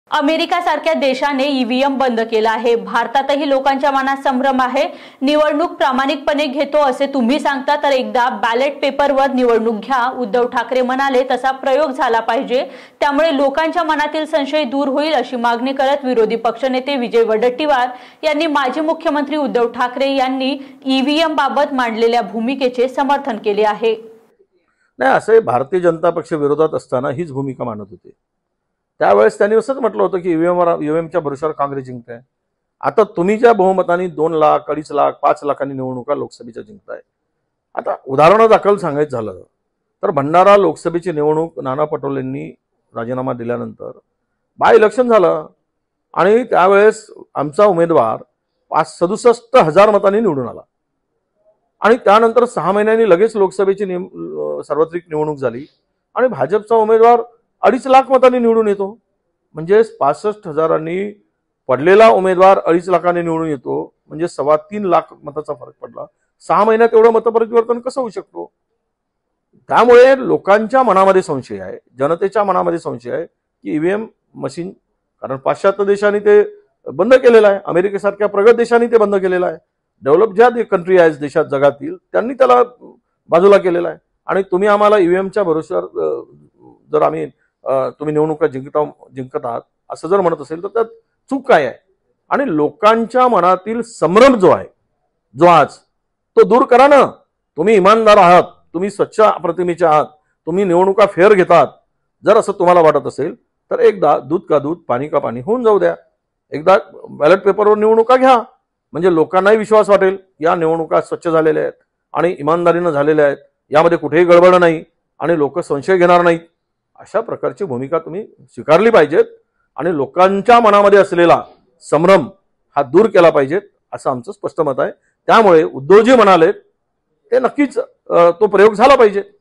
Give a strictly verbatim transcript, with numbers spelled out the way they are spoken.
America सारख्या देशाने EVM बंद केला आहे। भारतातही लोकांच्या मनात संभ्रम आहे। निवडणूक प्रामाणिकपणे घेतो असे तुम्ही सांगता, तर एकदा बॅलेट पेपरवर निवडणूक घ्या। उद्धव ठाकरे म्हणाले तसा प्रयोग झाला पाहिजे, त्यामुळे लोकांच्या मनातील संशय दूर होईल अशी मागणी करत विरोधी पक्षनेते विजय वडेट्टीवार यांनी माजी मुख्यमंत्री उद्धव ठाकरे यांनी ईव्हीएम बाबत मांडलेल्या भूमिकेचे समर्थन केले आहे। नाही, असे भारतीय जनता पक्ष विरोधात असताना हीच भूमिका मांडत होते। त्यावेळेस त्यांनी असंच म्हटलं होतं की ईव्हीएम ईव्हीएमच्या भरोश्यावर काँग्रेस जिंकते। आता तुम्ही ज्या बहुमताने दोन लाख अडीच लाख पाच लाखांनी निवडणुका लोकसभेच्या जिंकताय। आता उदाहरणादाखल सांगायचं झालं तर भंडारा लोकसभेची निवडणूक नाना पटोलेंनी राजीनामा दिल्यानंतर बाय इलेक्शन झालं आणि त्यावेळेस आमचा उमेदवार पाच सदुसष्ट हजार मतांनी निवडून आला आणि त्यानंतर सहा महिन्यांनी लगेच लोकसभेची सार्वत्रिक निवडणूक झाली आणि भाजपचा उमेदवार अडीच लाख मतांनी निवडून येतो। म्हणजे पासष्ट हजारांनी पडलेला उमेदवार अडीच लाखांनी निवडून येतो, म्हणजे सव्वा तीन लाख मताचा फरक पडला। सहा महिन्यात एवढं मतपरिवर्तन कसं होऊ शकतो? त्यामुळे लोकांच्या मनामध्ये संशय आहे, जनतेच्या मनामध्ये संशय आहे की ईव्हीएम मशीन, कारण पाश्चात्य देशांनी ते बंद केलेलं आहे, अमेरिकेसारख्या प्रगत देशांनी ते बंद केलेलं आहे, डेव्हलप ज्या कंट्री आहेत देशात जगातील त्यांनी त्याला बाजूला केलेलं आहे। आणि तुम्ही आम्हाला ईव्हीएमच्या भरोश्यावर जर आम्ही तुम्ही निवडणुका जिंकता जिंकत आहात असं जर म्हणत असेल तर त्यात चूक काय आहे? आणि लोकांच्या मनातील संभ्रम जो आहे जो आज तो दूर करा ना। तुम्ही इमानदार आहात, तुम्ही स्वच्छ प्रतिमेचे आहात, तुम्ही निवडणुका फेअर घेतात। जर असं तुम्हाला वाटत असेल तर एकदा दूध का दूध पाणी का पाणी होऊन जाऊ द्या। एकदा बॅलेट पेपरवर निवडणुका घ्या, म्हणजे लोकांनाही विश्वास वाटेल या निवडणुका स्वच्छ झालेल्या आहेत आणि इमानदारीनं झालेल्या आहेत, यामध्ये कुठेही गडबड नाही आणि लोक संशय घेणार नाहीत। अशा प्रकारची भूमिका तुम्ही स्वीकारली पाहिजेत आणि लोकांच्या मनामध्ये असलेला संभ्रम हा दूर केला पाहिजेत असं आमचं स्पष्ट मत आहे। त्यामुळे उद्धवजी म्हणाले ते नक्कीच तो प्रयोग झाला पाहिजे।